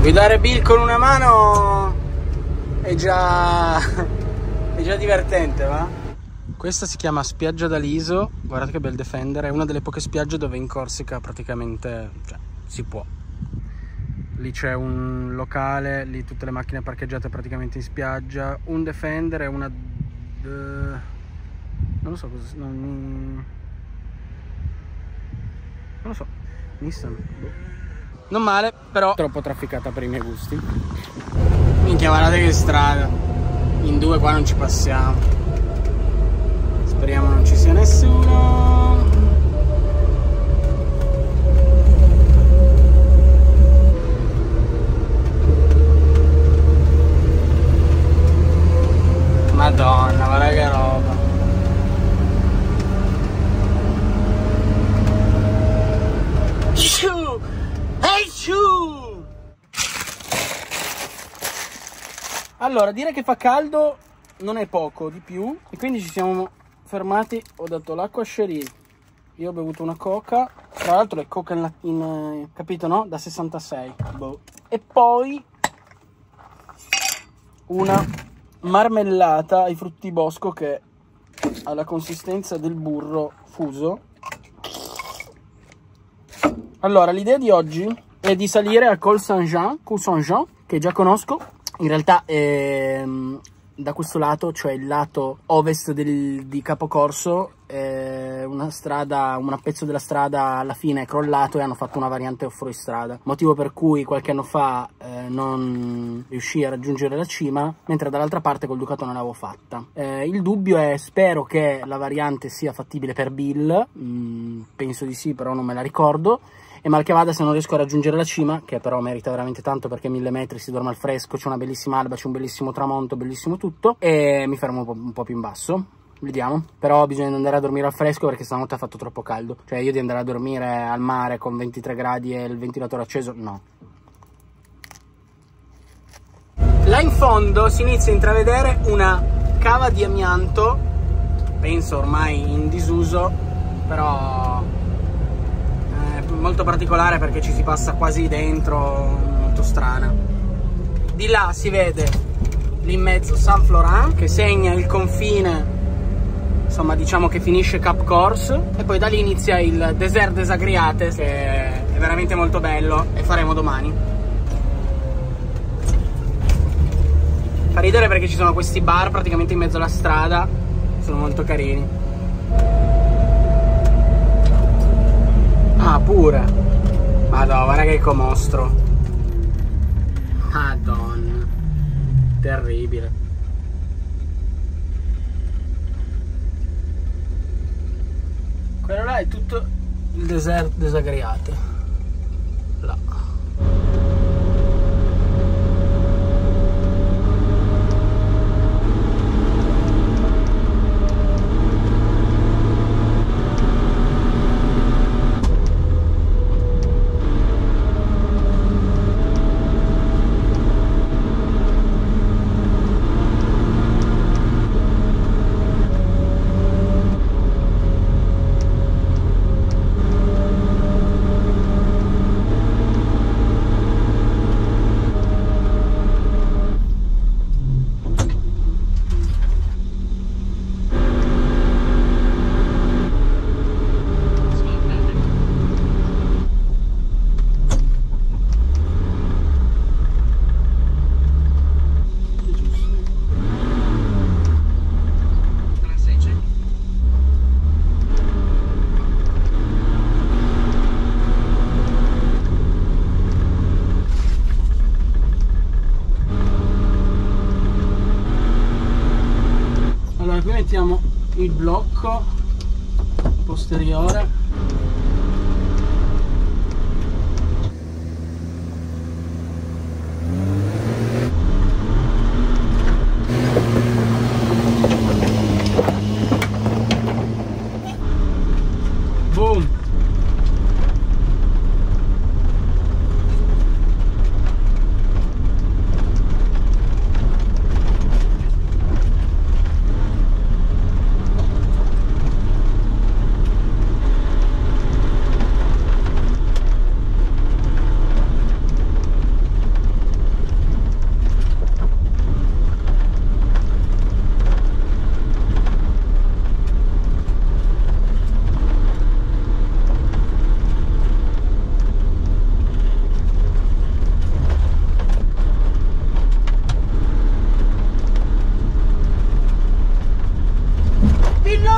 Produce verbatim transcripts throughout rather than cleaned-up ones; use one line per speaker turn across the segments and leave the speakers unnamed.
Guidare Bill con una mano è già, è già divertente, va? Questa si chiama Spiaggia d'Aliso, guardate che bel Defender, è una delle poche spiagge dove in Corsica praticamente, cioè, si può. Lì c'è un locale, lì tutte le macchine parcheggiate praticamente in spiaggia, un Defender e una... Uh, non lo so cosa... Non, mi... non lo so, Nissan, boh. Non male, però troppo trafficata per i miei gusti. Minchia, guardate che strada. In due qua non ci passiamo. Speriamo non ci sia nessuno. Madonna, guarda che roba. Allora, dire che fa caldo non è poco, di più. E quindi ci siamo fermati, ho dato l'acqua a Cherie. Io ho bevuto una coca. Tra l'altro è coca in, in capito, no? Da sessantasei. Boh. E poi una marmellata ai frutti bosco che ha la consistenza del burro fuso. Allora, l'idea di oggi è di salire a Col Saint-Jean, Col Saint-Jean, che già conosco. In realtà ehm, da questo lato, cioè il lato ovest del, di Capocorso, eh, una strada, un pezzo della strada alla fine è crollato e hanno fatto una variante off-road strada, motivo per cui qualche anno fa eh, non riuscii a raggiungere la cima, mentre dall'altra parte col Ducato non l'avevo fatta. Eh, il dubbio è, spero che la variante sia fattibile per Bill, mm, penso di sì, però non me la ricordo. E mal che vada, se non riesco a raggiungere la cima, che però merita veramente tanto perché mille metri, si dorme al fresco, c'è una bellissima alba, c'è un bellissimo tramonto, bellissimo tutto, e mi fermo un po', un po' più in basso, vediamo. Però bisogna andare a dormire al fresco perché stanotte ha fatto troppo caldo. Cioè io di andare a dormire al mare con ventitré gradi e il ventilatore acceso, no. Là in fondo si inizia a intravedere una cava di amianto, penso ormai in disuso, però... molto particolare perché ci si passa quasi dentro, molto strana. Di là si vede lì in mezzo Saint Florent che segna il confine, insomma diciamo che finisce Cap Corse, e poi da lì inizia il Désert des Agriates, che è veramente molto bello e faremo domani. Fa ridere perché ci sono questi bar praticamente in mezzo alla strada, sono molto carini. Ah, pure. Madonna, guarda che comostro. Madonna. Terribile. Quello là è tutto il Désert des Agriates. Là. Qui mettiamo il blocco posteriore. Boom.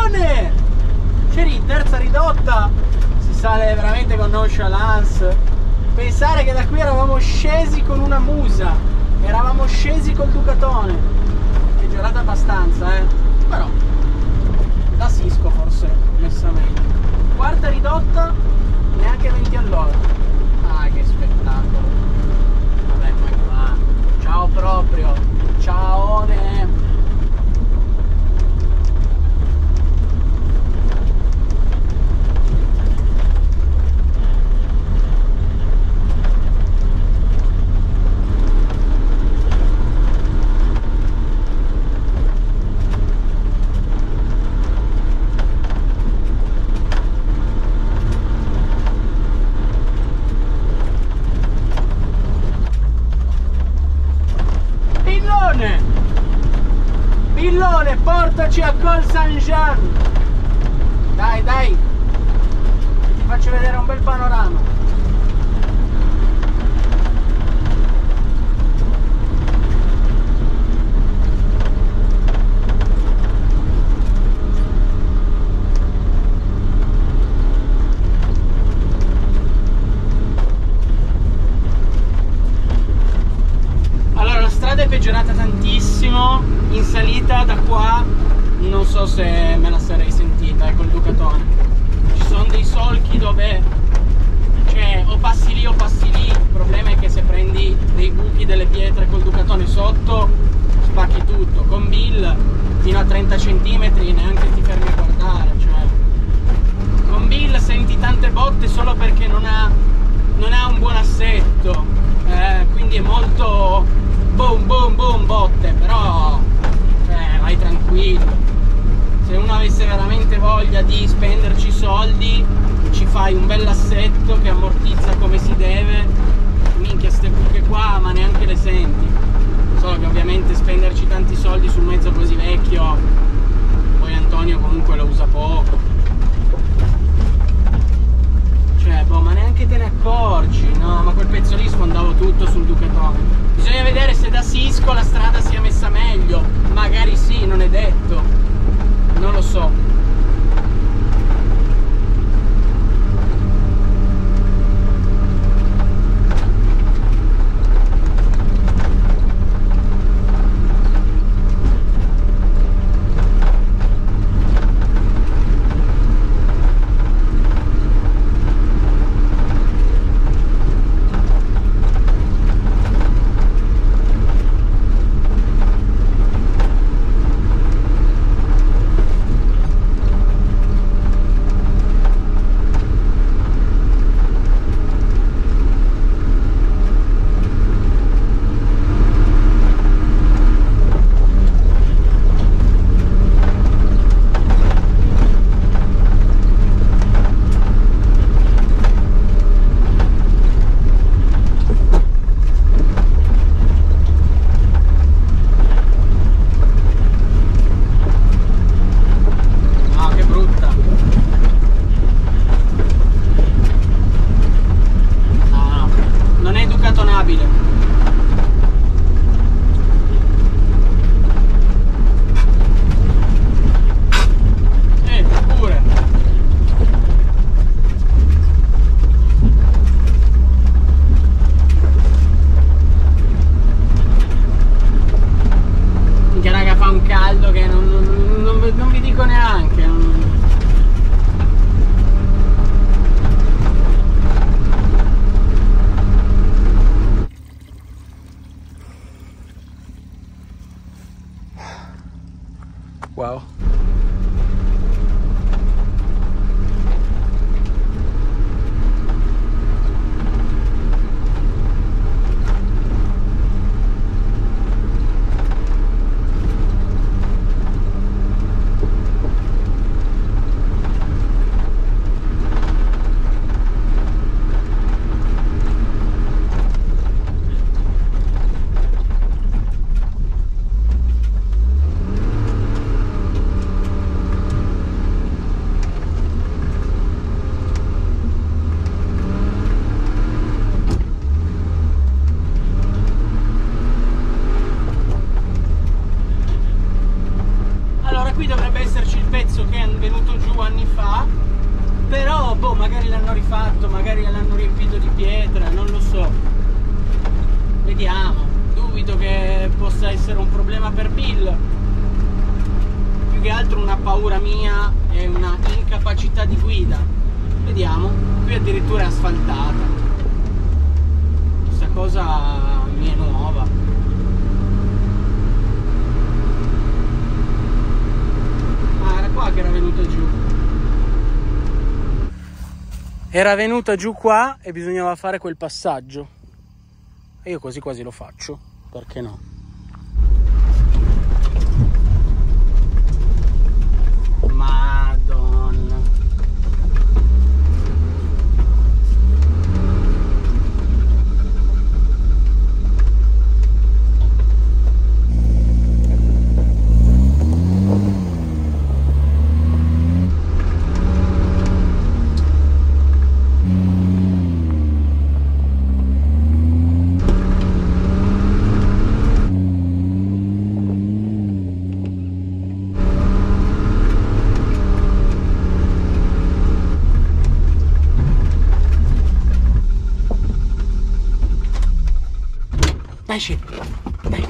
Pillone! C'eri, terza ridotta, si sale veramente con nonchalance. Pensare che da qui eravamo scesi con una musa, eravamo scesi col Ducatone. È girata abbastanza, eh. Però da Sisco forse messa meglio. Quarta ridotta, neanche venti all'ora. Ah, che spettacolo. Vabbè, poi qua. Ciao proprio. Ciaone. Pillone, portaci a Col Saint-Jean. Dai, dai, ti faccio vedere un bel panorama. Allora, la strada è peggiorata tantissimo. In salita da qua non so se me la sarei sentita, eh, col Ducatone. Ci sono dei solchi dove, cioè, o passi lì o passi lì. Il problema è che se prendi dei buchi, delle pietre col Ducatone sotto, spacchi tutto. Con Bill fino a trenta centimetri neanche ti fermi a guardare, cioè. Con Bill senti tante botte solo perché non ha, non ha un buon assetto, eh, quindi è molto boom boom boom botte, però cioè, vai tranquillo. Se uno avesse veramente voglia di spenderci soldi, ci fai un bel assetto che ammortizza come si deve. Minchia, ste buche qua ma neanche le senti. Solo che ovviamente spenderci tanti soldi sul mezzo così vecchio, poi Antonio comunque lo usa poco, cioè boh, ma neanche te ne accorgi. No, ma quel pezzo lì sfondavo tutto sul Ducatone. Bisogna vedere se da Sisco la strada sia messa meglio, magari sì, non è detto, non lo so. Wow. qui dovrebbe esserci il pezzo che è venuto giù anni fa, però boh, magari l'hanno rifatto, magari l'hanno riempito di pietra, non lo so. Vediamo. Dubito che possa essere un problema per Bill, più che altro una paura mia e una incapacità di guida. Vediamo. Qui addirittura è asfaltata, questa cosa mi è nuova. Ah, era qua che era venuta giù, era venuta giù qua e bisognava fare quel passaggio e io quasi quasi lo faccio, perché no? Madonna. Dai, sci. Dai.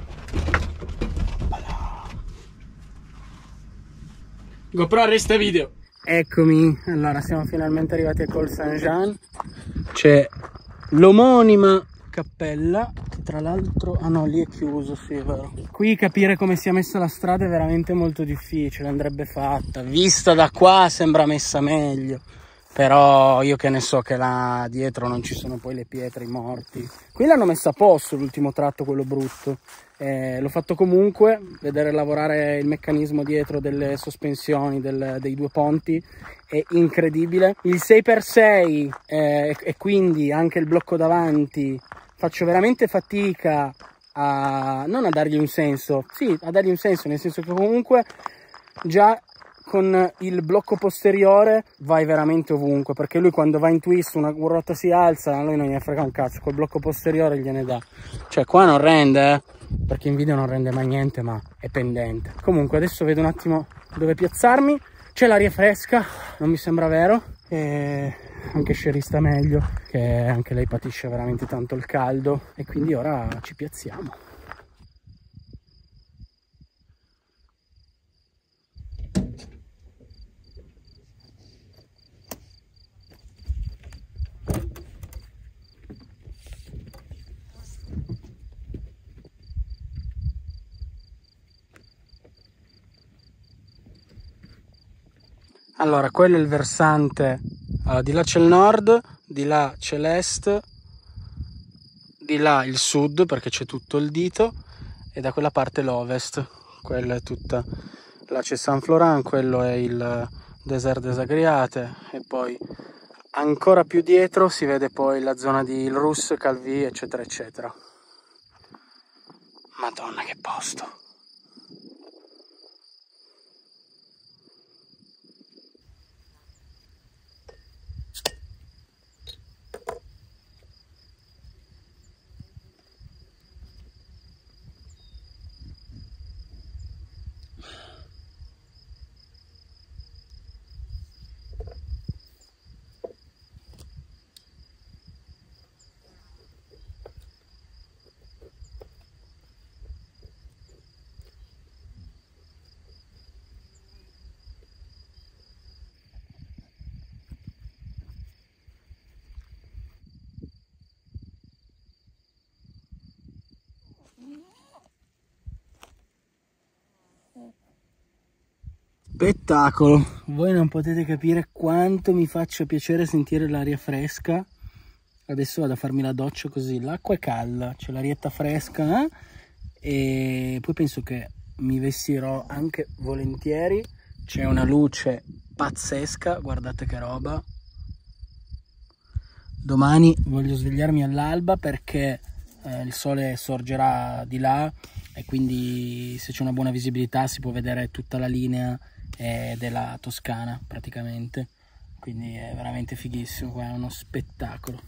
GoPro arresta video. Eccomi, allora siamo finalmente arrivati a Col Saint-Jean. C'è l'omonima cappella, che tra l'altro, ah no, lì è chiuso, sì, è vero. Qui capire come sia messa la strada è veramente molto difficile, andrebbe fatta. Vista da qua sembra messa meglio, però io che ne so che là dietro non ci sono poi le pietre, i morti. Qui l'hanno messa a posto l'ultimo tratto, quello brutto. Eh, l'ho fatto comunque, vedere lavorare il meccanismo dietro delle sospensioni del, dei due ponti è incredibile. Il sei per sei eh, e quindi anche il blocco davanti, faccio veramente fatica a non a dargli un senso, sì, a dargli un senso, nel senso che comunque già con il blocco posteriore vai veramente ovunque, perché lui quando va in twist una ruota si alza, a lui non gliene frega un cazzo, col blocco posteriore gliene dà. Cioè qua non rende, eh? Perché in video non rende mai niente, ma è pendente. Comunque adesso vedo un attimo dove piazzarmi, c'è l'aria fresca, non mi sembra vero, e anche Sherry sta meglio, che anche lei patisce veramente tanto il caldo, e quindi ora ci piazziamo. Allora, quello è il versante, allora, di là c'è il nord, di là c'è l'est, di là il sud perché c'è tutto il dito, e da quella parte l'ovest, quella è tutta, là c'è Saint Florent, quello è il Désert des Agriate, e poi ancora più dietro si vede poi la zona di Il Rus, Calvi, eccetera eccetera. Madonna che posto! Spettacolo! Voi non potete capire quanto mi faccia piacere sentire l'aria fresca. Adesso vado a farmi la doccia così, l'acqua è calda, c'è l'arietta fresca, eh? E poi penso che mi vestirò anche volentieri. C'è una luce pazzesca, guardate che roba. Domani voglio svegliarmi all'alba perché eh, il sole sorgerà di là, e quindi se c'è una buona visibilità si può vedere tutta la linea eh, della Toscana praticamente, quindi è veramente fighissimo, qua è uno spettacolo.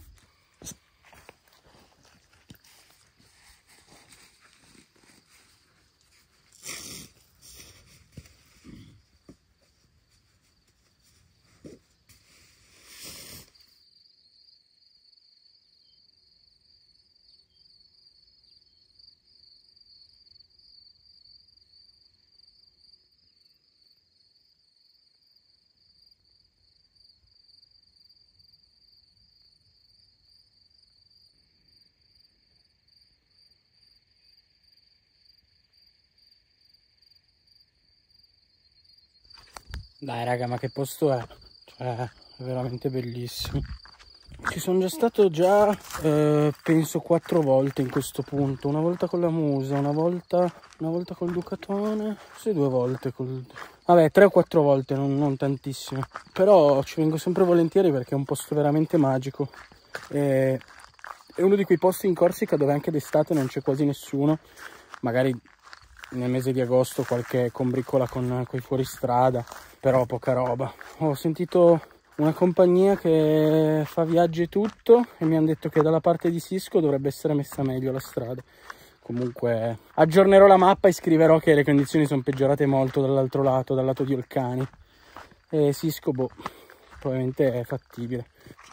Dai raga, ma che posto è? Cioè, è veramente bellissimo. Ci sono già stato già, eh, penso, quattro volte in questo punto. Una volta con la Musa, una volta, una volta col Ducatone, forse due volte col... Vabbè, tre o quattro volte, non, non tantissime. Però ci vengo sempre volentieri perché è un posto veramente magico. E... è uno di quei posti in Corsica dove anche d'estate non c'è quasi nessuno. Magari nel mese di agosto qualche combricola con quei fuoristrada, però poca roba. Ho sentito una compagnia che fa viaggi e tutto e mi hanno detto che dalla parte di Sisco dovrebbe essere messa meglio la strada. Comunque aggiornerò la mappa e scriverò che le condizioni sono peggiorate molto dall'altro lato, dal lato di Olcani. E Sisco, boh, probabilmente è fattibile.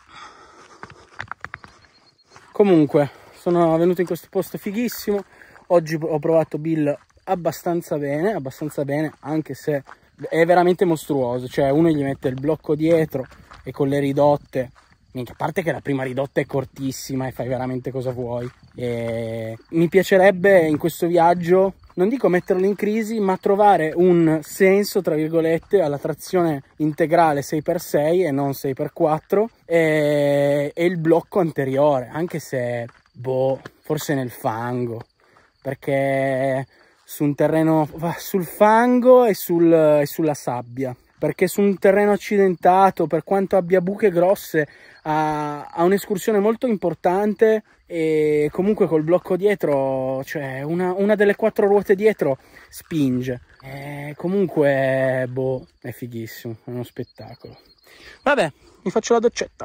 Comunque sono venuto in questo posto fighissimo. Oggi ho provato Bill abbastanza bene, abbastanza bene, anche se è veramente mostruoso. Cioè uno gli mette il blocco dietro e con le ridotte, minchia, a parte che la prima ridotta è cortissima e fai veramente cosa vuoi. E mi piacerebbe in questo viaggio, non dico metterlo in crisi, ma trovare un senso, tra virgolette, alla trazione integrale sei per sei e non sei per quattro e, e il blocco anteriore, anche se, boh, forse nel fango, perché su un terreno, sul fango e, sul, e sulla sabbia, perché su un terreno accidentato, per quanto abbia buche grosse, ha, ha un'escursione molto importante e comunque col blocco dietro, cioè una, una delle quattro ruote dietro spinge. E comunque, boh, è fighissimo, è uno spettacolo. Vabbè, mi faccio la doccetta.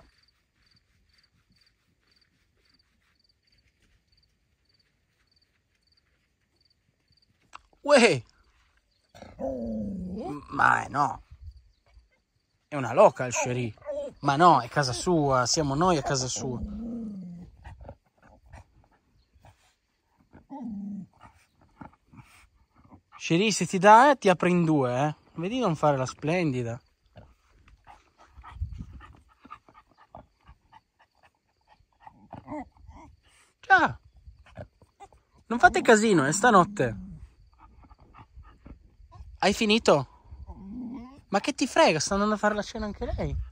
Uè! Ma no! È una local, Sherry. Ma no, è casa sua, siamo noi a casa sua. Sherry, se ti dà, eh, ti apre in due, eh. Vedi di non fare la splendida. Già. Non fate casino, è stanotte. Hai finito? Ma che ti frega, sta andando a fare la cena anche lei?